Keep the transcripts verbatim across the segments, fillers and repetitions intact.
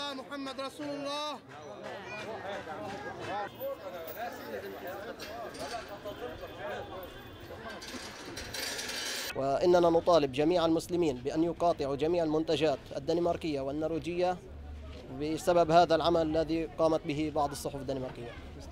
الله محمد رسول الله. وإننا نطالب جميع المسلمين بأن يقاطعوا جميع المنتجات الدنماركية والنرويجية بسبب هذا العمل الذي قامت به بعض الصحف الدنماركية.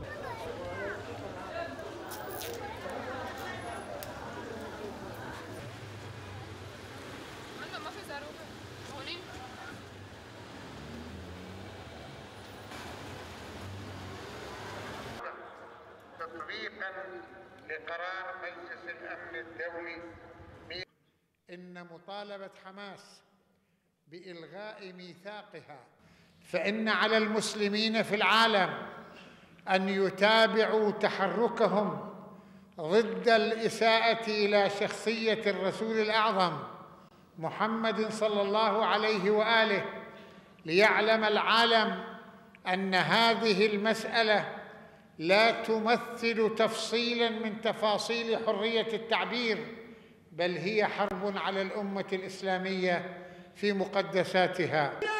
تطبيقا لقرار مجلس الأمن الدولي. إن مطالبة حماس بإلغاء ميثاقها فإن على المسلمين في العالم أن يتابعوا تحركهم ضد الإساءة إلى شخصية الرسول الأعظم محمد صلى الله عليه وآله، ليعلم العالم أن هذه المسألة لا تمثل تفصيلاً من تفاصيل حرية التعبير، بل هي حرب على الأمة الإسلامية في مقدساتها.